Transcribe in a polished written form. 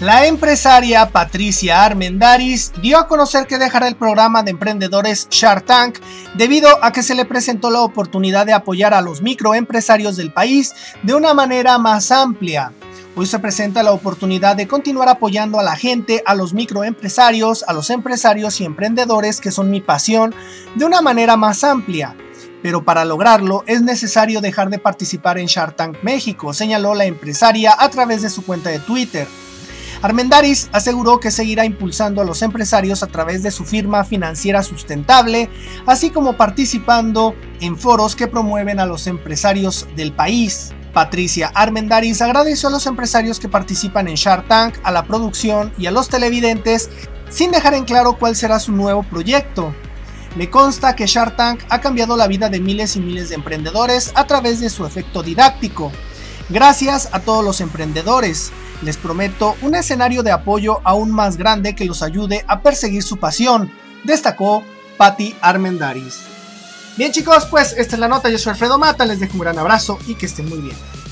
La empresaria Patricia Armendariz dio a conocer que dejará el programa de emprendedores Shark Tank debido a que se le presentó la oportunidad de apoyar a los microempresarios del país de una manera más amplia. Hoy se presenta la oportunidad de continuar apoyando a la gente, a los microempresarios, a los empresarios y emprendedores que son mi pasión, de una manera más amplia. Pero para lograrlo es necesario dejar de participar en Shark Tank México, señaló la empresaria a través de su cuenta de Twitter. Armendariz aseguró que seguirá impulsando a los empresarios a través de su firma financiera sustentable, así como participando en foros que promueven a los empresarios del país. Patricia Armendariz agradeció a los empresarios que participan en Shark Tank, a la producción y a los televidentes, sin dejar en claro cuál será su nuevo proyecto. Me consta que Shark Tank ha cambiado la vida de miles y miles de emprendedores a través de su efecto didáctico. Gracias a todos los emprendedores. Les prometo un escenario de apoyo aún más grande que los ayude a perseguir su pasión, destacó Pati Armendariz. Bien chicos, pues esta es la nota, yo soy Alfredo Mata, les dejo un gran abrazo y que estén muy bien.